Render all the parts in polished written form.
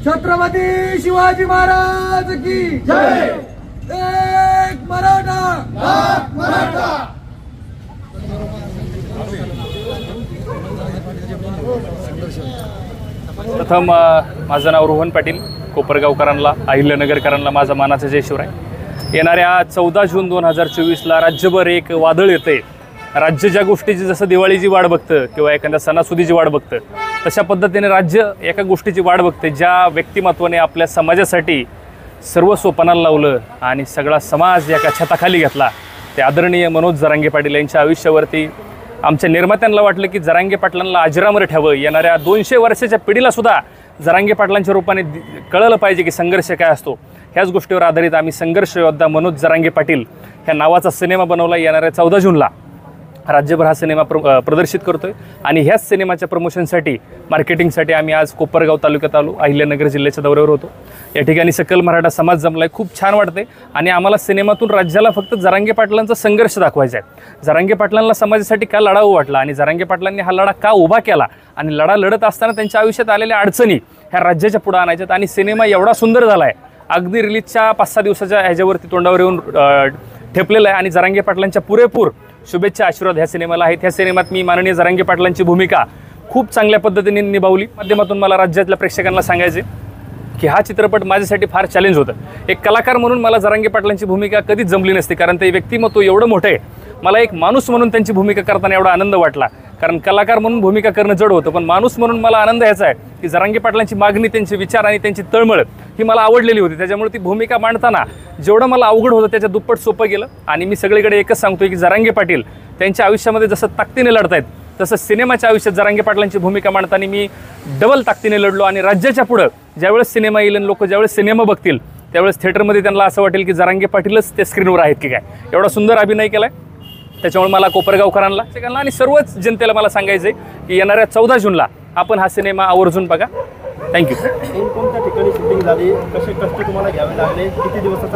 छत्रपती शिवाजी महाराज की जय। एक मराठा लाख मराठा। प्रथम माझं नाव रोहन पाटील, कोपरगावकरांना अहिल्यानगरकरांना माझा मानाचा जय शिवराय। येणाऱ्या 14 जून 2024ला राज्यभर एक वादळ येते। राज्य ज्या गोष्टीची जसं दिवाळीची वाट बघतं किंवा एखाद्या सणासुदीची वाट बघतं, तशा पद्धतीने राज्य एका गोष्टीची वाट बघते, ज्या व्यक्तिमत्वाने आपल्या समाजासाठी सर्वस्व पणाला लावलं आणि सगळा समाज एका छताखाली घेतला, ते आदरणीय मनोज जरांगे पाटील यांच्या आयुष्यावरती आमच्या निर्मात्यांना वाटलं की जरांगे पाटलांना अजरामर ठेवावं। येणाऱ्या 200 वर्षाच्या पिढीलासुद्धा जरांगे पाटलांच्या रूपाने कळलं पाहिजे की संघर्ष काय असतो। ह्याच गोष्टीवर आधारित आम्ही संघर्ष योद्धा मनोज जरांगे पाटील ह्या नावाचा सिनेमा बनवला। येणाऱ्या 14 जूनला राज्यभर हा सिनेमा प्रदर्शित करतोय आणि ह्याच सिनेमाच्या प्रमोशनसाठी, मार्केटिंगसाठी आम्ही आज कोपरगाव तालुक्यात आलो, अहिल्यानगर जिल्ह्याच्या दौऱ्यावर होतो। या ठिकाणी सकल मराठा समाज जमलाय, खूप छान वाटते आणि आम्हाला सिनेमातून राज्याला फक्त जरांगे पाटलांचा संघर्ष दाखवायचा आहे। जरांगे पाटलांना समाजासाठी का लढावं वाटलं आणि जरांगे पाटलांनी हा लढा का उभा केला आणि लढा लढत असताना त्यांच्या आयुष्यात आलेल्या अडचणी ह्या राज्याच्या पुढे आणायच्यात। आणि सिनेमा एवढा सुंदर झाला आहे, अगदी रिलीजच्या 5-6 दिवसाच्या ह्याच्यावरती तोंडावर येऊन ठेपलेलं आहे आणि जरांगे पाटलांच्या पुरेपूर शुभेच्छा आशीर्वाद ह्या सिनेमाला आहेत। ह्या सिनेमात मी माननीय जरांगे पाटलांची भूमिका खूप चांगल्या पद्धतीने निभावली। माध्यमातून मला राज्यातल्या प्रेक्षकांना सांगायचे की हा चित्रपट माझ्यासाठी फार चॅलेंज होतं। एक कलाकार म्हणून मला जरांगे पाटलांची भूमिका कधीच जमली नसती, कारण ते व्यक्तिमत्व एवढं मोठं आहे। मला एक माणूस म्हणून त्यांची भूमिका करताना एवढा आनंद वाटला, कारण कलाकार म्हणून भूमिका करणं जड होतं, पण माणूस म्हणून मला आनंद ह्याचा आहे की जरांगे पाटलांची मागणी, त्यांचे विचार आणि त्यांची तळमळ ही मला आवडलेली होती। त्याच्यामुळे ती भूमिका मांडताना जेवढं मला अवघड होतं त्याच्या दुप्पट सोपं गेलं। आणि मी सगळीकडे एकच सांगतोय की जरांगे पाटील त्यांच्या आयुष्यामध्ये जसं ताकदीने लढतायत, तसं सिनेमाच्या आयुष्यात जरांगे पाटलांची भूमिका मांडताना मी डबल ताकदीने लढलो। आणि राज्याच्या पुढं ज्यावेळेस सिनेमा येईल, लोक ज्यावेळेस सिनेमा बघतील, त्यावेळेस थिएटरमध्ये त्यांना असं वाटेल की जरांगे पाटीलच ते स्क्रीनवर आहेत की काय। एवढा सुंदर अभिनय केलाय। त्याच्यामुळे मला कोपरगावकरांना आणि सर्वच जनतेला मला सांगायचं आहे की येणाऱ्या 14 जूनला आपण हा सिनेमा आवर्जून बघा। थँक्यू। कोणत्या ठिकाणी शूटिंग झाली, कसे कष्ट तुम्हाला घ्यावे लागले, किती दिवसाचा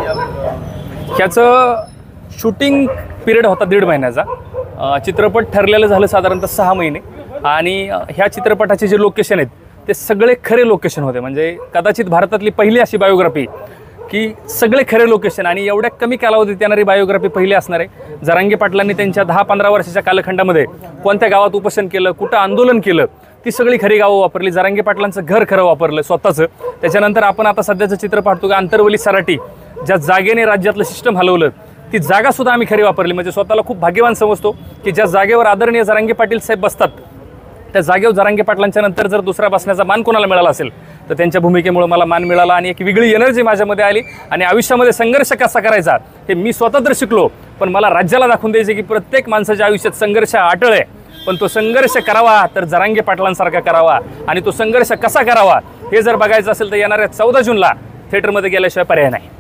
कालावधी? ह्याचं शूटिंग पिरियड होता 1.5 महिन्याचा। चित्रपट ठरलेलं झालं साधारणतः 6 महिने। आणि ह्या चित्रपटाचे जे लोकेशन आहेत ते सगळे खरे लोकेशन होते, म्हणजे कदाचित भारतातली पहिली अशी बायोग्राफी की सगळे खरे लोकेशन आणि एवढ्या कमी कालावधीत येणारी बायोग्राफी पहिली असणार आहे। जरांगे पाटलांनी त्यांच्या 10-15 वर्षाच्या कालखंडामध्ये कोणत्या गावात उपोषण केलं, कुठं आंदोलन केलं, ती सगळी खरी गावं वापरली। जरांगे पाटलांचं घर खरं वापरलं स्वतःचं। त्याच्यानंतर आपण आता सध्याचं चित्र पाहतो की अंतरवली सराटी ज्या जागेने राज्यातलं सिस्टम हलवलं, ती जागासुद्धा आम्ही खरी वापरली। म्हणजे स्वतःला खूप भाग्यवान समजतो की ज्या जागेवर आदरणीय जरांगे पाटील साहेब बसतात, त्या जागेवर जरांगे पाटलांच्या नंतर जर दुसरा बसण्याचा मान कोणाला मिळाला असेल तर त्यांच्या भूमिकेमुळे मला मान मिळाला आणि एक वेगळी एनर्जी माझ्यामध्ये आली। आणि आयुष्यामध्ये संघर्ष कसा करायचा हे मी स्वतः तर शिकलो, पण मला राज्याला दाखवून द्यायचे की प्रत्येक माणसाच्या आयुष्यात संघर्ष अटळ आहे, पण तो संघर्ष करावा तर जरांगे पाटलांसारखा करावा। आणि तो संघर्ष कसा करावा हे जर बघायचं असेल तर येणाऱ्या 14 जूनला थिएटरमध्ये गेल्याशिवाय पर्याय नाही।